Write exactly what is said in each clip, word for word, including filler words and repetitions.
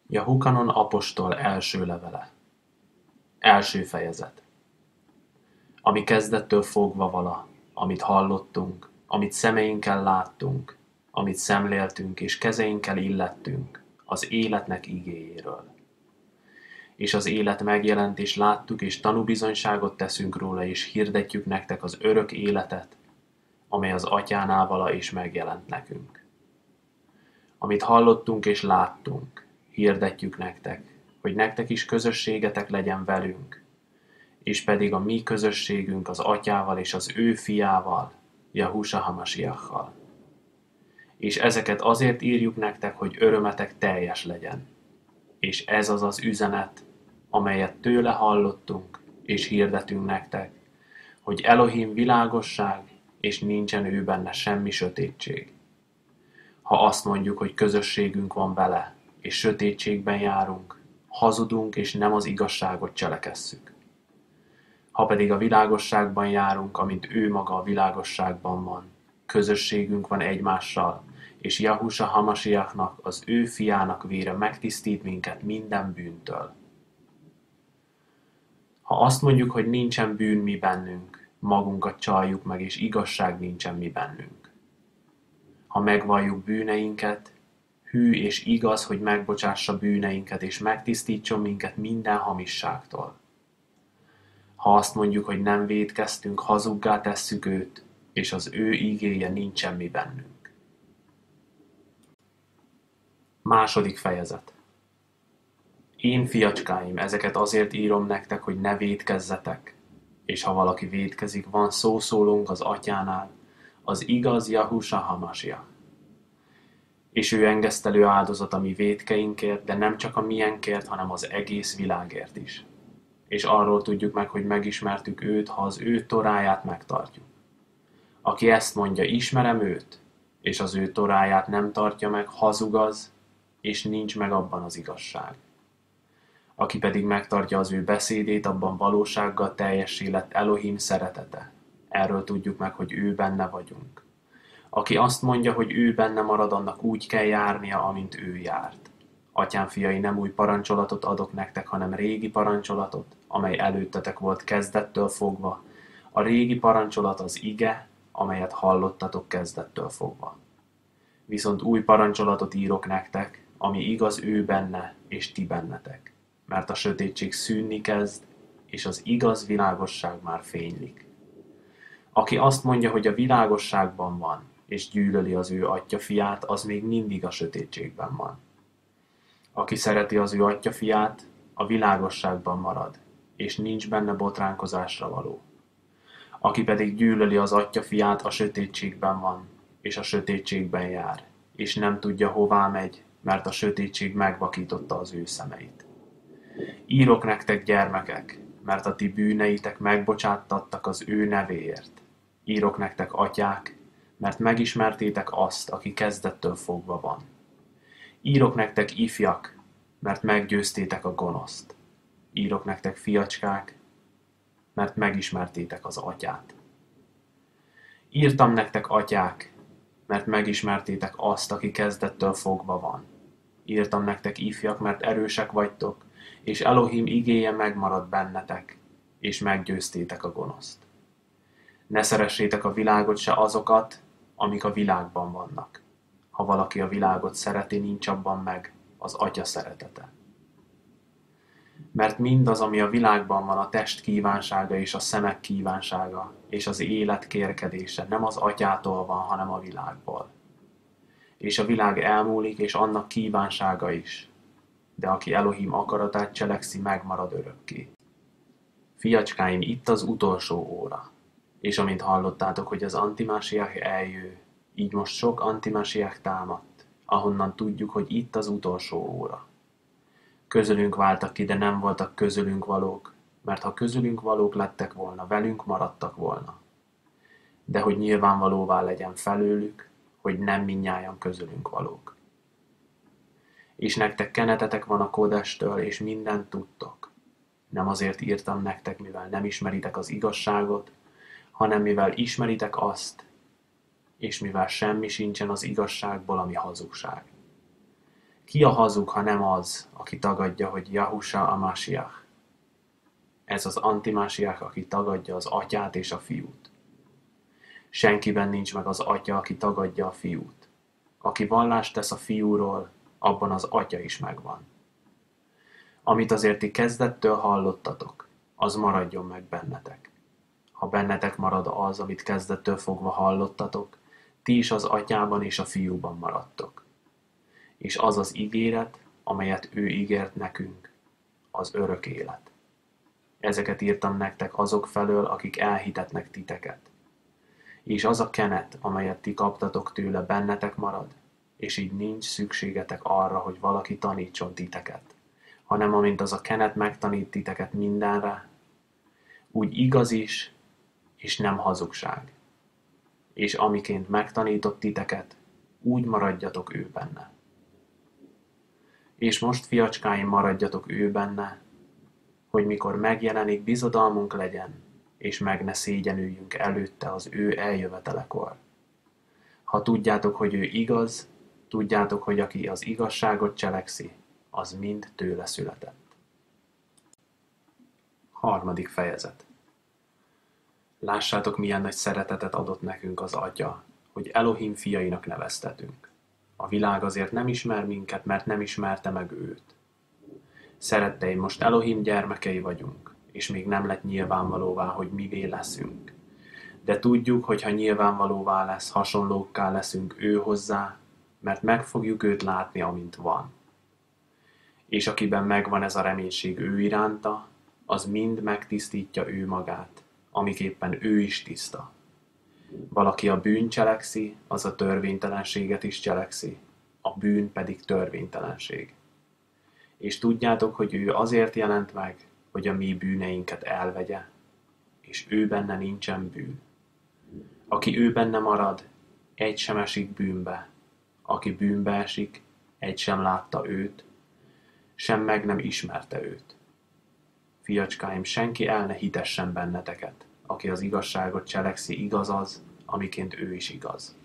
Jehukanon apostol első levele. Első fejezet. Ami kezdettől fogva vala, amit hallottunk, amit szemeinkkel láttunk, amit szemléltünk és kezeinkkel illettünk, az életnek igéjéről. És az élet megjelent, és láttuk, és tanúbizonyságot teszünk róla, és hirdetjük nektek az örök életet, amely az Atyánál vala és megjelent nekünk. Amit hallottunk és láttunk, hirdetjük nektek, hogy nektek is közösségetek legyen velünk, és pedig a mi közösségünk az Atyával és az ő fiával, Jahusá Hamasiasszal. És ezeket azért írjuk nektek, hogy örömetek teljes legyen. És ez az az üzenet, amelyet tőle hallottunk, és hirdetünk nektek, hogy Elohim világosság, és nincsen ő benne semmi sötétség. Ha azt mondjuk, hogy közösségünk van vele, és sötétségben járunk, hazudunk, és nem az igazságot cselekesszük. Ha pedig a világosságban járunk, amint ő maga a világosságban van, közösségünk van egymással, és Jahusá Hamasiachnak, az ő fiának vére megtisztít minket minden bűntől. Ha azt mondjuk, hogy nincsen bűn mi bennünk, magunkat csaljuk meg, és igazság nincsen mi bennünk. Ha megvalljuk bűneinket, hű és igaz, hogy megbocsássa bűneinket, és megtisztítson minket minden hamisságtól. Ha azt mondjuk, hogy nem vétkeztünk, hazuggá tesszük őt, és az ő igéje nincsen mi bennünk. Második fejezet. Én, fiacskáim, ezeket azért írom nektek, hogy ne vétkezzetek, és ha valaki vétkezik, van szószólónk az Atyánál, az igaz Jahusá Hamasiach. És ő engesztelő áldozat a mi vétkeinkért, de nem csak a miénkért, hanem az egész világért is. És arról tudjuk meg, hogy megismertük őt, ha az ő toráját megtartjuk. Aki ezt mondja, ismerem őt, és az ő toráját nem tartja meg, hazug az, és nincs meg abban az igazság. Aki pedig megtartja az ő beszédét, abban valósággal teljessé lett Elohim szeretete. Erről tudjuk meg, hogy ő benne vagyunk. Aki azt mondja, hogy ő benne marad, annak úgy kell járnia, amint ő járt. Atyám fiai, nem új parancsolatot adok nektek, hanem régi parancsolatot, amely előttetek volt kezdettől fogva. A régi parancsolat az ige, amelyet hallottatok kezdettől fogva. Viszont új parancsolatot írok nektek, ami igaz ő benne, és ti bennetek. Mert a sötétség szűnni kezd, és az igaz világosság már fénylik. Aki azt mondja, hogy a világosságban van, és gyűlöli az ő atyafiát, az még mindig a sötétségben van. Aki szereti az ő atyafiát, a világosságban marad, és nincs benne botránkozásra való. Aki pedig gyűlöli az atyafiát, a sötétségben van, és a sötétségben jár, és nem tudja, hová megy, mert a sötétség megvakította az ő szemeit. Írok nektek, gyermekek, mert a ti bűneitek megbocsáttattak az ő nevéért. Írok nektek, atyák, mert megismertétek azt, aki kezdettől fogva van. Írok nektek, ifjak, mert meggyőztétek a gonoszt. Írok nektek, fiacskák, mert megismertétek az atyát. Írtam nektek, atyák, mert megismertétek azt, aki kezdettől fogva van. Írtam nektek, ifjak, mert erősek vagytok, és Elohim igéje megmarad bennetek, és meggyőztétek a gonoszt. Ne szeressétek a világot, se azokat, amik a világban vannak. Ha valaki a világot szereti, nincs abban meg az Atya szeretete. Mert mindaz, ami a világban van, a test kívánsága és a szemek kívánsága, és az élet kérkedése nem az Atyától van, hanem a világból. És a világ elmúlik, és annak kívánsága is, de aki Elohim akaratát cselekszi, megmarad örökké. Fiacskáim, itt az utolsó óra, és amint hallottátok, hogy az antimásiák eljő, így most sok antimásiák támadt, ahonnan tudjuk, hogy itt az utolsó óra. Közülünk váltak ki, de nem voltak közülünk valók, mert ha közülünk valók lettek volna, velünk maradtak volna. De hogy nyilvánvalóvá legyen felőlük, hogy nem mindnyájan közülünk valók. És nektek kenetetek van a Kodestől, és mindent tudtok. Nem azért írtam nektek, mivel nem ismeritek az igazságot, hanem mivel ismeritek azt, és mivel semmi sincsen az igazságból, ami hazugság. Ki a hazug, ha nem az, aki tagadja, hogy Jahusá a Másiach? Ez az antimásiach, aki tagadja az atyát és a fiút. Senkiben nincs meg az atya, aki tagadja a fiút. Aki vallást tesz a fiúról, abban az atya is megvan. Amit azért ti kezdettől hallottatok, az maradjon meg bennetek. Ha bennetek marad az, amit kezdettől fogva hallottatok, ti is az atyában és a fiúban maradtok. És az az ígéret, amelyet ő ígért nekünk, az örök élet. Ezeket írtam nektek azok felől, akik elhitetnek titeket. És az a kenet, amelyet ti kaptatok tőle, bennetek marad, és így nincs szükségetek arra, hogy valaki tanítson titeket, hanem amint az a kenet megtanít titeket mindenre, úgy igaz is, és nem hazugság. És amiként megtanított titeket, úgy maradjatok ő benne. És most, fiacskáim, maradjatok ő benne, hogy mikor megjelenik, bizodalmunk legyen, és meg ne szégyenüljünk előtte az ő eljövetelekor. Ha tudjátok, hogy ő igaz, tudjátok, hogy aki az igazságot cselekszi, az mind tőle született. Harmadik fejezet. Lássátok, milyen nagy szeretetet adott nekünk az Atya, hogy Elohim fiainak neveztetünk. A világ azért nem ismer minket, mert nem ismerte meg őt. Szeretteim, most Elohim gyermekei vagyunk, és még nem lett nyilvánvalóvá, hogy mivé leszünk. De tudjuk, hogy ha nyilvánvalóvá lesz, hasonlókká leszünk ő hozzá, mert meg fogjuk őt látni, amint van. És akiben megvan ez a reménység ő iránta, az mind megtisztítja ő magát, amiképpen ő is tiszta. Valaki a bűn cselekszi, az a törvénytelenséget is cselekszi, a bűn pedig törvénytelenség. És tudjátok, hogy ő azért jelent meg, hogy a mi bűneinket elvegye, és ő benne nincsen bűn. Aki ő benne marad, egy sem esik bűnbe, aki bűnbe esik, egy sem látta őt, sem meg nem ismerte őt. Fiacskáim, senki el ne hitessen benneteket, aki az igazságot cselekszi, igaz az, amiként ő is igaz.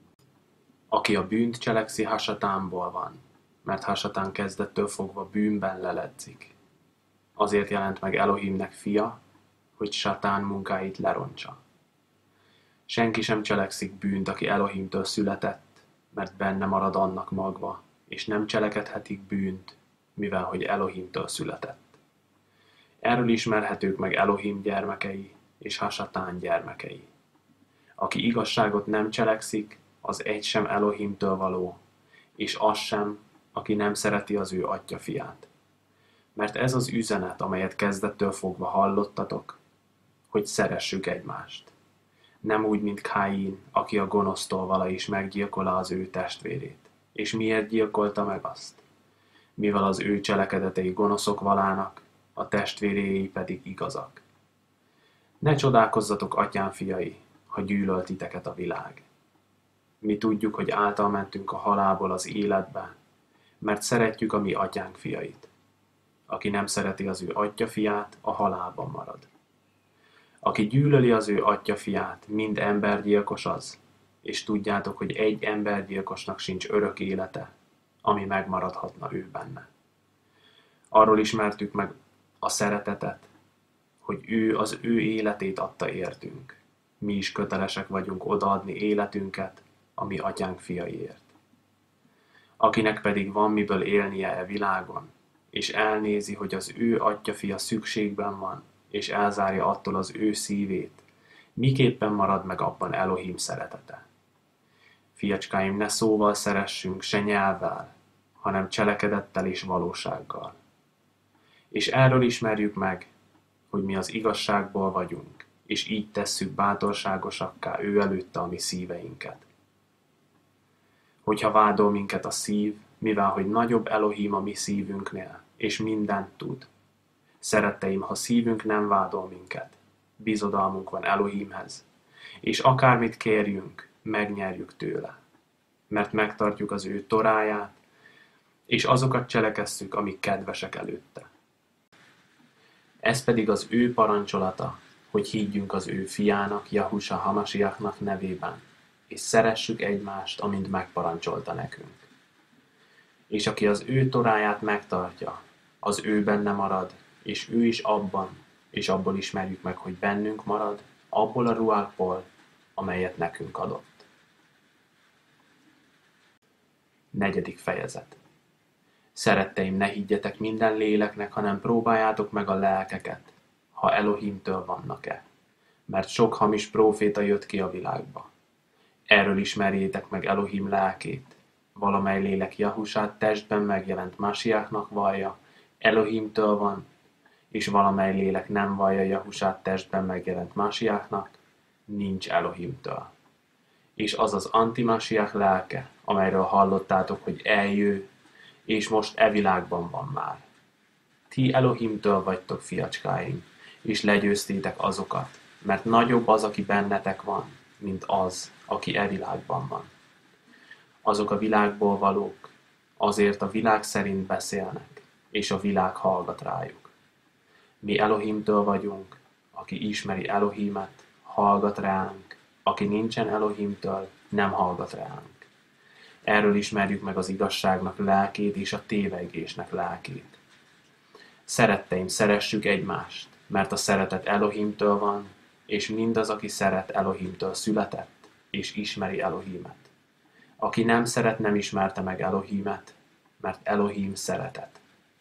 Aki a bűnt cselekszi, Hasatánból van, mert Hasatán kezdettől fogva bűnben leledzik. Azért jelent meg Elohimnek fia, hogy Satán munkáit lerontsa. Senki sem cselekszik bűnt, aki Elohimtől született, mert benne marad annak magva, és nem cselekedhetik bűnt, mivel hogy Elohimtől született. Erről ismerhetők meg Elohim gyermekei és Hasatán gyermekei. Aki igazságot nem cselekszik, az egy sem Elohimtől való, és az sem, aki nem szereti az ő atya fiát. Mert ez az üzenet, amelyet kezdettől fogva hallottatok, hogy szeressük egymást. Nem úgy, mint Káin, aki a gonosztól vala is meggyilkolta az ő testvérét. És miért gyilkolta meg azt? Mivel az ő cselekedetei gonoszok valának, a testvéréi pedig igazak. Ne csodálkozzatok, atyám fiai, ha gyűlöl titeket a világ. Mi tudjuk, hogy által mentünk a halálból az életbe, mert szeretjük a mi atyánk fiait. Aki nem szereti az ő atya fiát, a halálban marad. Aki gyűlöli az ő atya fiát, mind embergyilkos az, és tudjátok, hogy egy embergyilkosnak sincs örök élete, ami megmaradhatna ő benne. Arról ismertük meg a szeretetet, hogy ő az ő életét adta értünk. Mi is kötelesek vagyunk odaadni életünket a mi atyánk fiaiért. Akinek pedig van miből élnie e világon, és elnézi, hogy az ő atya-fia szükségben van, és elzárja attól az ő szívét, miképpen marad meg abban Elohim szeretete. Fiacskáim, ne szóval szeressünk, se nyelvvel, hanem cselekedettel és valósággal. És erről ismerjük meg, hogy mi az igazságból vagyunk, és így tesszük bátorságosakká ő előtte a mi szíveinket. Hogyha vádol minket a szív, mivel hogy nagyobb Elohim a mi szívünknél, és mindent tud. Szeretteim, ha szívünk nem vádol minket, bizodalmunk van Elohimhez, és akármit kérjünk, megnyerjük tőle, mert megtartjuk az ő toráját, és azokat cselekesszük, amik kedvesek előtte. Ez pedig az ő parancsolata, hogy higgyünk az ő fiának, Jahusá Hamasiachnak nevében, és szeressük egymást, amint megparancsolta nekünk. és aki az ő toráját megtartja, az ő benne marad, és ő is abban, és abból ismerjük meg, hogy bennünk marad, abból a ruhákból, amelyet nekünk adott. Negyedik fejezet. Szeretteim, ne higgyetek minden léleknek, hanem próbáljátok meg a lelkeket, ha Elohimtől vannak-e, mert sok hamis próféta jött ki a világba. Erről ismerjétek meg Elohim lelkét. Valamely lélek Jahusát testben megjelent Másiáknak vallja, Elohimtől van, és valamely lélek nem vallja Jahusát testben megjelent Másiáknak, nincs Elohimtől. És az az antimásiák lelke, amelyről hallottátok, hogy eljő, és most e világban van már. Ti Elohimtől vagytok, fiacskáim, és legyőztétek azokat, mert nagyobb az, aki bennetek van, mint az, aki e világban van. Azok a világból valók, azért a világ szerint beszélnek, és a világ hallgat rájuk. Mi Elohimtől vagyunk, aki ismeri Elohimet, hallgat ránk, aki nincsen Elohimtől, nem hallgat ránk. Erről ismerjük meg az igazságnak lelkét és a tévegésnek lelkét. Szeretteim, szeressük egymást, mert a szeretet Elohimtől van, és mindaz, aki szeret, Elohimtől született, és ismeri Elohimet. Aki nem szeret, nem ismerte meg Elohimet, mert Elohim szeretet.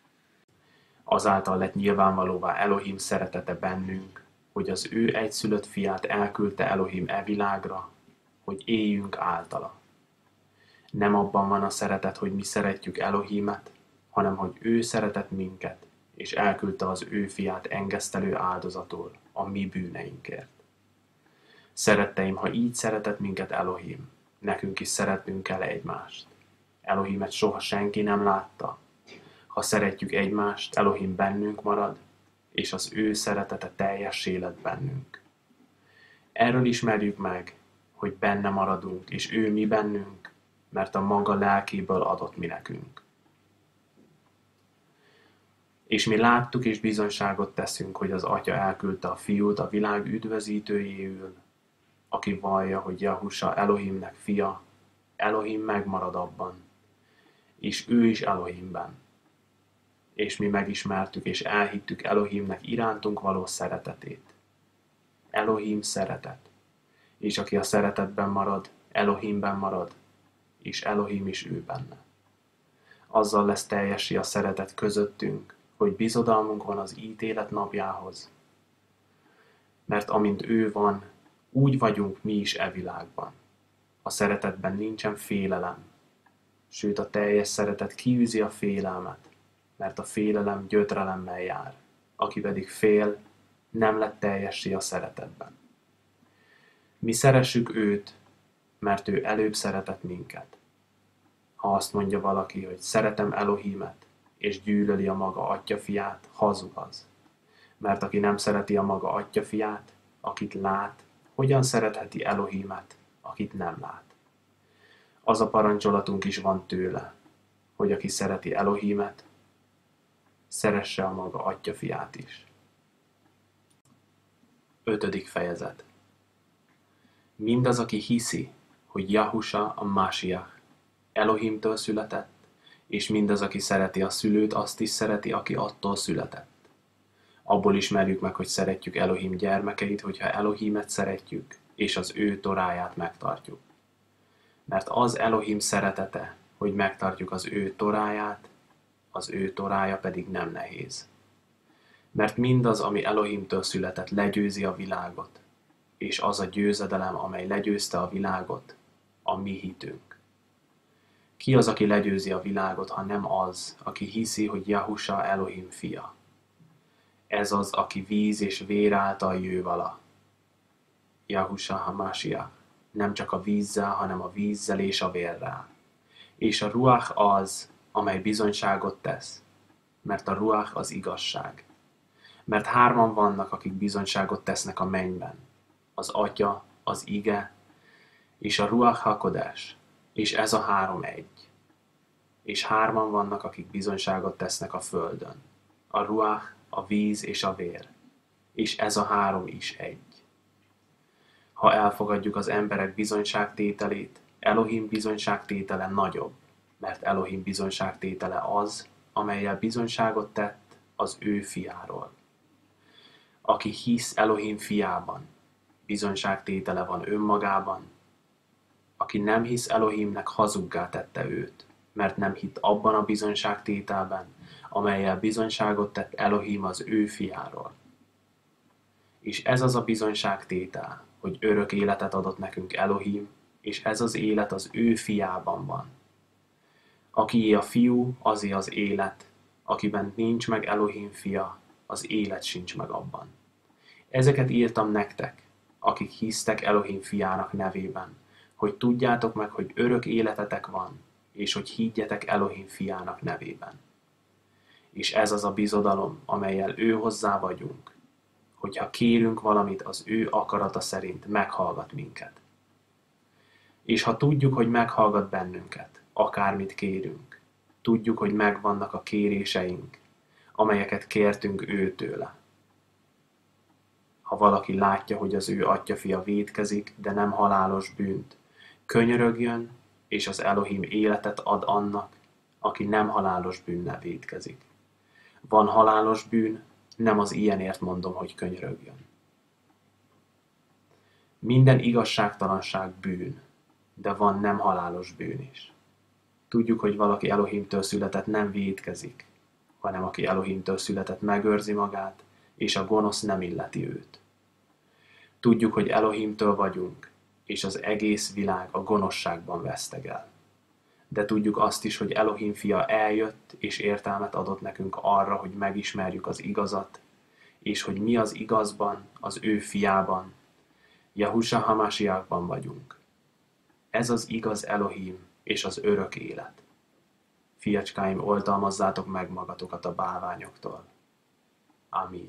Azáltal lett nyilvánvalóvá Elohim szeretete bennünk, hogy az ő egyszülött fiát elküldte Elohim e világra, hogy éljünk általa. Nem abban van a szeretet, hogy mi szeretjük Elohimet, hanem hogy ő szeretett minket, és elküldte az ő fiát engesztelő áldozatul a mi bűneinkért. Szeretteim, ha így szeretett minket Elohim, nekünk is szeretnünk kell egymást. Elohimet soha senki nem látta. Ha szeretjük egymást, Elohim bennünk marad, és az ő szeretete teljessé lett bennünk. Erről ismerjük meg, hogy benne maradunk, és ő mi bennünk, mert a maga lelkéből adott mi nekünk. És mi láttuk és bizonyságot teszünk, hogy az Atya elküldte a Fiút a világ üdvözítőjéül, aki vallja, hogy Jahusa Elohimnek fia, Elohim megmarad abban, és ő is Elohimben. És mi megismertük és elhittük Elohimnek irántunk való szeretetét. Elohim szeretet, és aki a szeretetben marad, Elohimben marad, és Elohim is ő benne. Azzal lesz teljessé a szeretet közöttünk, hogy bizodalmunk van az ítélet napjához. Mert amint ő van, úgy vagyunk mi is e világban. A szeretetben nincsen félelem, sőt a teljes szeretet kiűzi a félelmet, mert a félelem gyötrelemmel jár, aki pedig fél, nem lett teljessé a szeretetben. Mi szeressük őt, mert ő előbb szeretett minket. Ha azt mondja valaki, hogy szeretem Elohimet, és gyűlöli a maga atyafiát, hazug az. Mert aki nem szereti a maga atyafiát, akit lát, hogyan szeretheti Elohimet, akit nem lát? Az a parancsolatunk is van tőle, hogy aki szereti Elohimet, szeresse a maga atyafiát is. Ötödik fejezet. Mindaz, aki hiszi, hogy Jahusa a Másiach Elohimtől született, és mindaz, aki szereti a szülőt, azt is szereti, aki attól született. Abból ismerjük meg, hogy szeretjük Elohim gyermekeit, hogyha Elohimet szeretjük, és az ő toráját megtartjuk. Mert az Elohim szeretete, hogy megtartjuk az ő toráját, az ő torája pedig nem nehéz. Mert mindaz, ami Elohimtől született, legyőzi a világot, és az a győzedelem, amely legyőzte a világot, a mi hitünk. Ki az, aki legyőzi a világot, ha nem az, aki hiszi, hogy Jahusa Elohim fia? Ez az, aki víz és vér által jő vala. Jahusa Hamásiach, nem csak a vízzel, hanem a vízzel és a vérrel. És a ruach az, amely bizonyságot tesz, mert a ruach az igazság. Mert hárman vannak, akik bizonyságot tesznek a mennyben. Az Atya, az Ige, és a Ruach HaKodes, és ez a három egy. És hárman vannak, akik bizonyságot tesznek a földön. A Ruach, a víz és a vér. És ez a három is egy. Ha elfogadjuk az emberek bizonyságtételét, Elohim bizonyságtétele nagyobb, mert Elohim bizonyságtétele az, amellyel bizonyságot tett az ő fiáról. Aki hisz Elohim fiában, bizonyságtétele van önmagában, aki nem hisz Elohimnek, hazuggá tette őt, mert nem hitt abban a bizonyságtételben, amellyel bizonyságot tett Elohim az ő fiáról. És ez az a bizonyságtétel, hogy örök életet adott nekünk Elohim, és ez az élet az ő fiában van. Akié a fiú, azé az élet, akiben nincs meg Elohim fia, az élet sincs meg abban. Ezeket írtam nektek, akik hisztek Elohim fiának nevében, hogy tudjátok meg, hogy örök életetek van, és hogy higgyetek Elohim fiának nevében. És ez az a bizodalom, amellyel ő hozzá vagyunk, hogyha kérünk valamit az ő akarata szerint, meghallgat minket. És ha tudjuk, hogy meghallgat bennünket, akármit kérünk, tudjuk, hogy megvannak a kéréseink, amelyeket kértünk őtőle. Ha valaki látja, hogy az ő atyafia vétkezik, de nem halálos bűnt, könyörögjön, és az Elohim életet ad annak, aki nem halálos bűnnel vétkezik. Van halálos bűn, nem az ilyenért mondom, hogy könyörögjön. Minden igazságtalanság bűn, de van nem halálos bűn is. Tudjuk, hogy valaki Elohimtől született nem vétkezik, hanem aki Elohimtől született megőrzi magát, és a gonosz nem illeti őt. Tudjuk, hogy Elohimtől vagyunk, és az egész világ a gonoszságban vesztegel. De tudjuk azt is, hogy Elohim fia eljött, és értelmet adott nekünk arra, hogy megismerjük az igazat, és hogy mi az igazban, az ő fiában, Jahusha Hamashiachban vagyunk. Ez az igaz Elohim és az örök élet. Fiacskáim, oltalmazzátok meg magatokat a bálványoktól. Amin.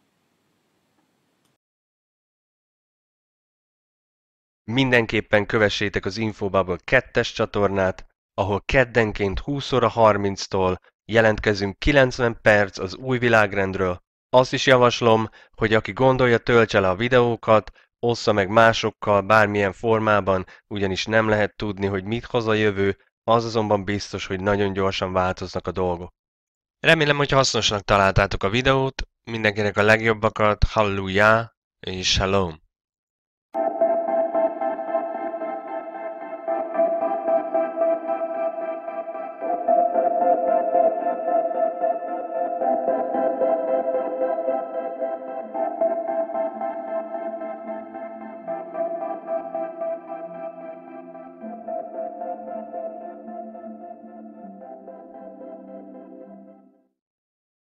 Mindenképpen kövessétek az Infobubble kettes csatornát, ahol keddenként húsz óra harminctól jelentkezünk kilencven perc az új világrendről. Azt is javaslom, hogy aki gondolja, töltse le a videókat, ossza meg másokkal bármilyen formában, ugyanis nem lehet tudni, hogy mit hoz a jövő, az azonban biztos, hogy nagyon gyorsan változnak a dolgok. Remélem, hogy hasznosnak találtátok a videót, mindenkinek a legjobbakat, hallelujah és shalom!